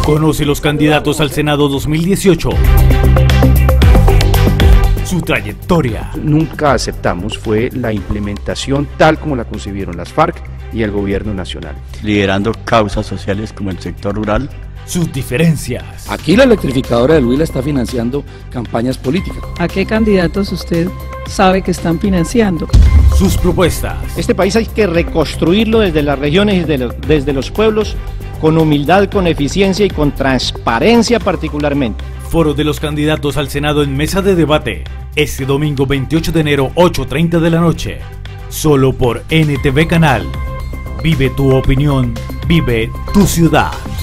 Conoce los candidatos al Senado 2018. Su trayectoria. Nunca aceptamos fue la implementación tal como la concibieron las FARC y el gobierno nacional. Liderando causas sociales como el sector rural. Sus diferencias. Aquí la electrificadora del Huila está financiando campañas políticas. ¿A qué candidatos usted sabe que están financiando? Sus propuestas. Este país hay que reconstruirlo desde las regiones y desde los pueblos, con humildad, con eficiencia y con transparencia particularmente. Foro de los candidatos al Senado en mesa de debate. Este domingo 28 de enero, 8:30 de la noche. Solo por NTV Canal. Vive tu opinión, vive tu ciudad.